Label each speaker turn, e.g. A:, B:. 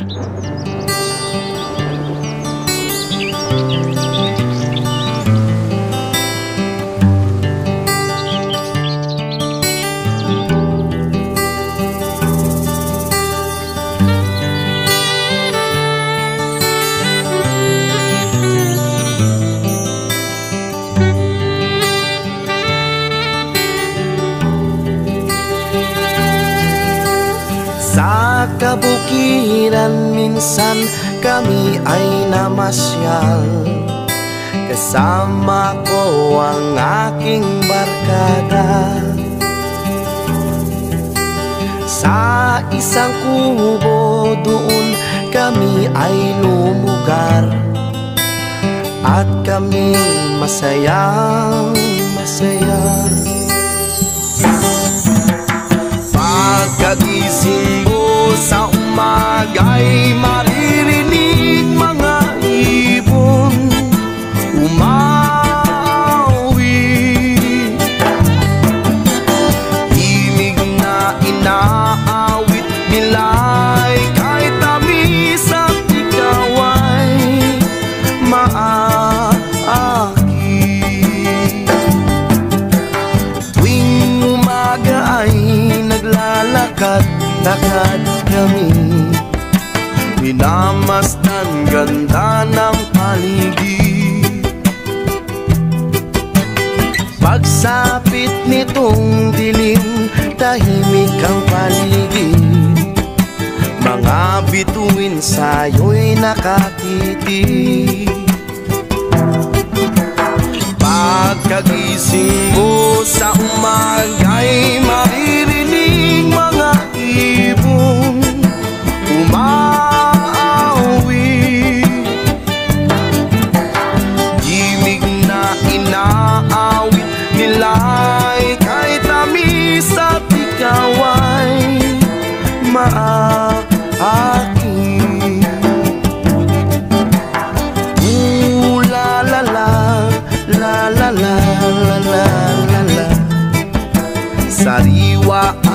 A: Sa kabukiran minsan kami ay namasyal, kasama ko ang aking barkada. Sa isang kubo doon kami ay lumugar, at kami masayang masaya. Pagkagising mo sa umaga'y maririnig mga ibon umawi. Himig na inaawit nila'y kahit tamis at ikaw ay maakit. Tuwing umaga ay naglalakad-lakad kami, minamasdan ganda ng paligid. Pagsapit nitong dilim, tahimik ang paligid. Mga bituin sa'yo'y nakatitig. Pagkagising mo sa umaga'y maririnig mga ibon umawi. Himig na inaawit nila'y kahit tamis at ikaw ay maaaking. La la la la la la la la la, sariwa